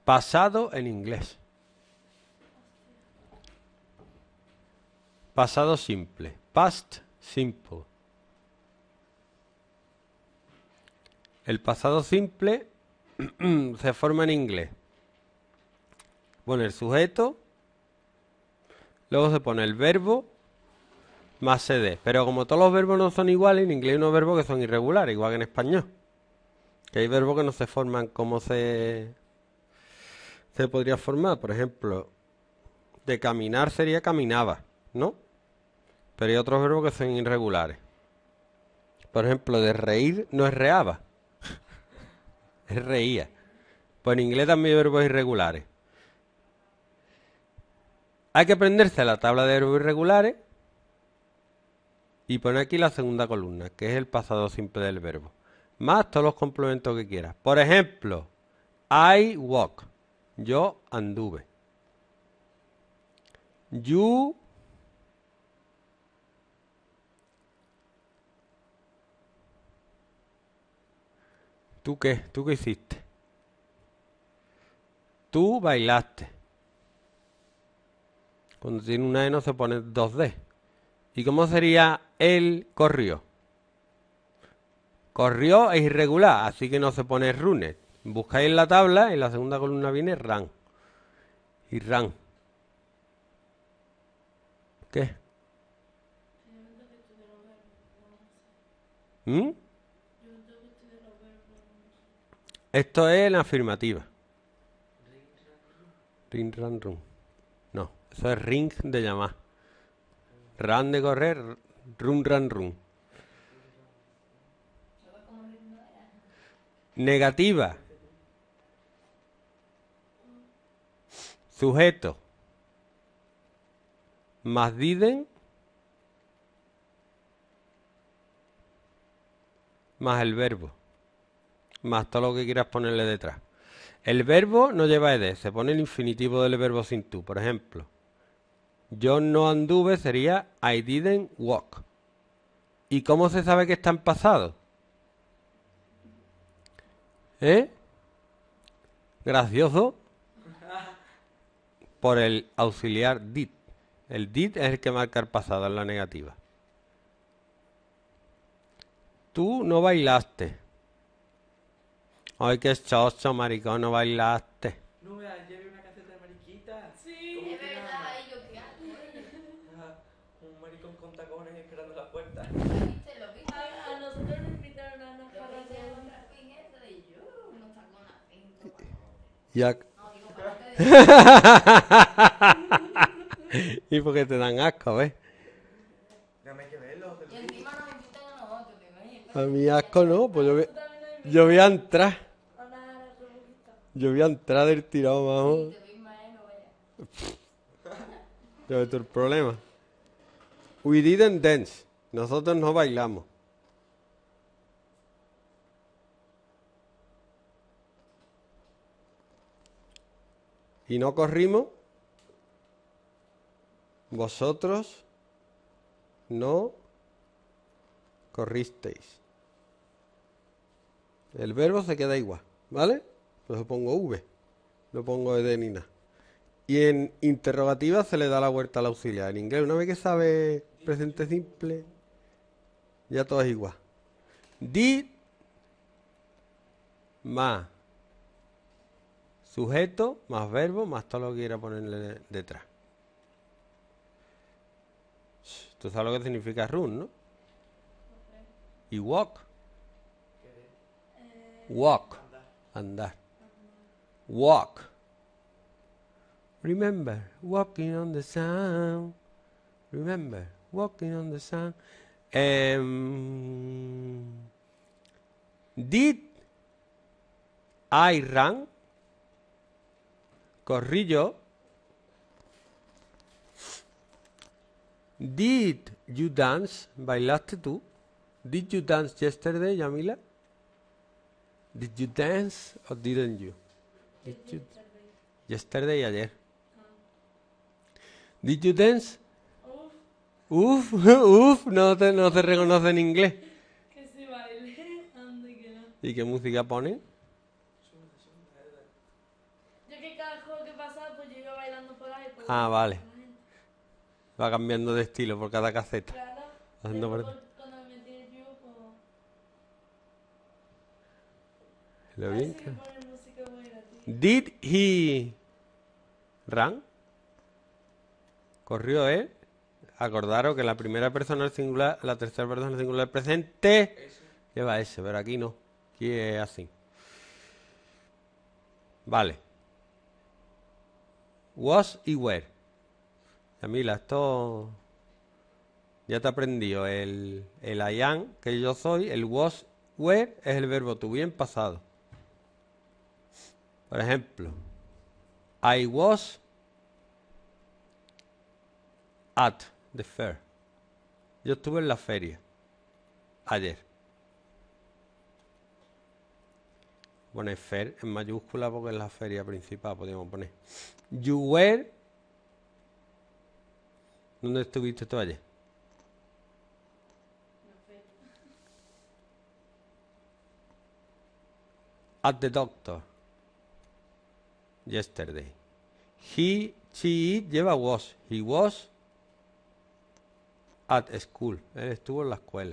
Pasado en inglés. Pasado simple. Past simple. El pasado simple se forma en inglés. Pone el sujeto, luego se pone el verbo más ed. Pero como todos los verbos no son iguales, en inglés hay unos verbos que son irregulares, igual que en español. Que hay verbos que no se forman como se podría formar. Por ejemplo, de caminar sería caminaba, ¿no? Pero hay otros verbos que son irregulares. Por ejemplo, de reír no es reaba, es reía. Pues en inglés también hay verbos irregulares. Hay que aprenderse la tabla de verbos irregulares y poner aquí la segunda columna, que es el pasado simple del verbo. Más todos los complementos que quieras. Por ejemplo, I walk. Yo anduve. You ¿Tú qué? ¿Tú qué hiciste? Tú bailaste. Cuando tiene una E no se pone 2D. ¿Y cómo sería él corrió? Corrió es irregular, así que no se pone runner. Buscáis en la tabla, en la segunda columna viene run. Y run. ¿Qué? ¿Mm? Esto es en afirmativa. Ring, run, run. No, eso es ring de llamar. Run de correr, run, run, run. Negativa. Sujeto. Más didn't. Más el verbo. Más todo lo que quieras ponerle detrás. El verbo no lleva ed, se pone el infinitivo del verbo sin tú. Por ejemplo, yo no anduve sería I didn't walk. ¿Y cómo se sabe que está en pasado? Gracioso. Por el auxiliar did. El did es el que marca el pasado en la negativa. Tú no bailaste. Ay, qué chocho, maricón, no bailaste. No me lleve una caseta de mariquita. Sí, ¿Cómo es que verdad, nada? ahí yo qué hago. Un maricón con tacones esperando la puerta. ¿Viste? ¿Lo viste? A nosotros nos invitaron a una Yo farra pensé en de... otra fin esa de yo, unos tacones así, un poco. Ya. No, digo, para ustedes. Y porque te dan asco, ¿ves? Dame que verlo. Y encima nos invitan a nosotros, ¿te imaginas? A mí asco no, pues Tú también nos invitaste yo voy a entrar. a una rebujita. Yo voy a entrar del tirón, vamos. Te vi más, no vaya. Ya ves tú el problema. We didn't dance. Nosotros no bailamos. Y no corrimos. Vosotros no corristeis. El verbo se queda igual, ¿vale? Pues pongo V. No pongo ed ni nada. Y en interrogativa se le da la vuelta al auxiliar. En inglés, una vez que sabe presente simple, ya todo es igual. Did más sujeto, más verbo, más todo lo que quiera ponerle detrás. Tú sabes lo que significa run, ¿no? Y walk. Walk. Andar. Walk. Remember, walking on the sun. Remember, walking on the sun. Did I run? Corrí yo. Did you dance? ¿Bailaste tú? Did you dance yesterday, Yamila? Did you dance or didn't you? Did you yesterday, ayer. Did you dance? Uf, uf, no se reconoce en inglés. Que si bailé, ande que no. ¿Y qué música ponen? Yo que cada juego que pasaba, pues yo iba bailando por ahí. Por Ah, vale. la gente. Va cambiando de estilo por cada caseta. Claro. Haciendo Después, por- cuando me metí en el pues... Lo Así bien que que- ponen música muy gratis. Did he run? ¿Corrió él? Acordaros que la primera persona al singular, la tercera persona al singular presente Eso. lleva ese, pero aquí no. Aquí es así. Vale. Was y were. Camila, esto ya te aprendió. El I am, que yo soy, el was, were es el verbo to be en pasado. Por ejemplo, I was at the fair. Yo estuve en la feria ayer. Pone fair en mayúscula porque es la feria principal, podríamos poner. You were. ¿Dónde estuviste tú ayer? No sé. At the doctor. Yesterday. He, she, it lleva was. He was at school. Él estuvo en la escuela.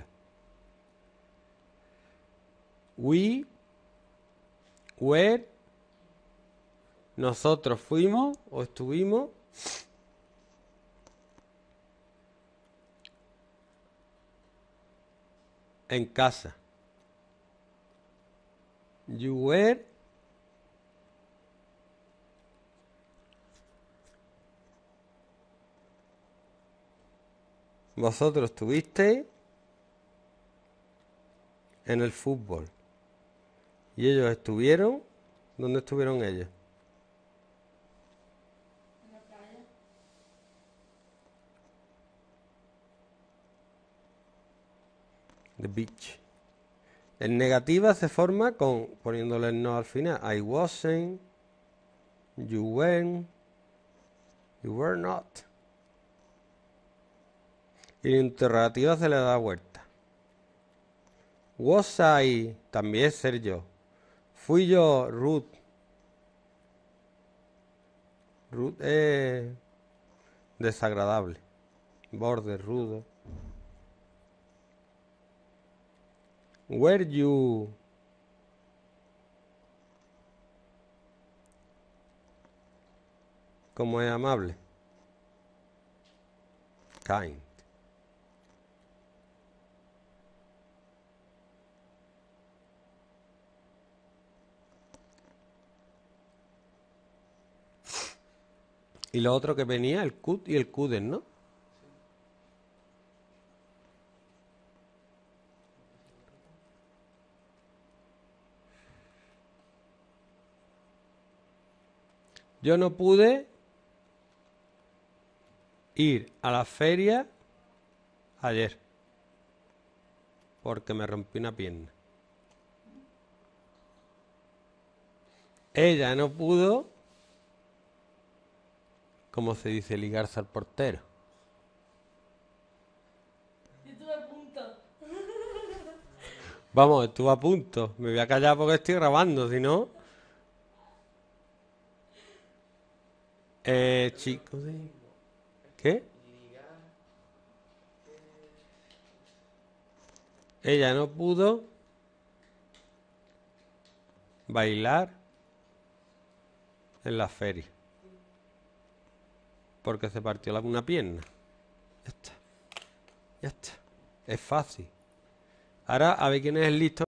We were. Nosotros fuimos o estuvimos en casa. You were vosotros estuvisteis en el fútbol. Y ellos estuvieron. ¿Dónde estuvieron ellos? En la playa. The beach. En negativa se forma con poniéndole el no al final. I wasn't. You weren't. You were not. Y en interrogativa se le da vuelta. Was I, también es ser yo. Fui yo, Ruth. Ruth es desagradable. Borde, rudo. Were you? Como es amable. Kind. Y lo otro que venía, el could y el couldn't, ¿no? Yo no pude ir a la feria ayer porque me rompí una pierna. Ella no pudo, ¿cómo se dice? Ligarse al portero. Yo estuve a punto. Vamos, estuve a punto. Me voy a callar porque estoy grabando, si no. Chicos de... ¿Qué? Ella no pudo bailar en la feria porque se partió una pierna. Ya está. Ya está. Es fácil. Ahora a ver quién es el listo.